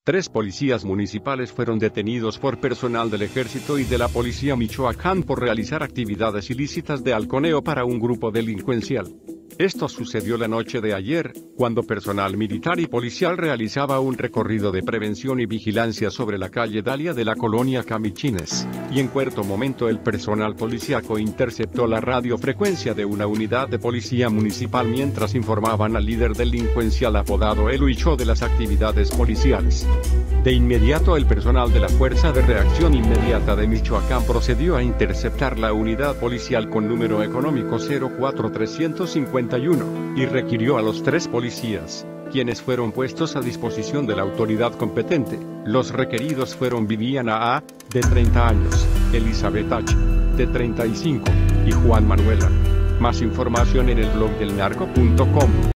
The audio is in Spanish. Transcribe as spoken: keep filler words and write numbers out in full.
Tres policías municipales fueron detenidos por personal del Ejército y de la Policía Michoacán por realizar actividades ilícitas de halconeo para un grupo delincuencial. Esto sucedió la noche de ayer, cuando personal militar y policial realizaba un recorrido de prevención y vigilancia sobre la calle Dalia de la colonia Camichines, y en cuarto momento el personal policíaco interceptó la radiofrecuencia de una unidad de policía municipal mientras informaban al líder delincuencial apodado El Huicho de las actividades policiales. De inmediato el personal de la Fuerza de Reacción Inmediata de Michoacán procedió a interceptar la unidad policial con número económico cero cuatro trescientos cincuenta y uno, y requirió a los tres policías, quienes fueron puestos a disposición de la autoridad competente. Los requeridos fueron Viviana A., de treinta años, Elizabeth H., de treinta y cinco, y Juan Manuela. Más información en el blog del narco punto com.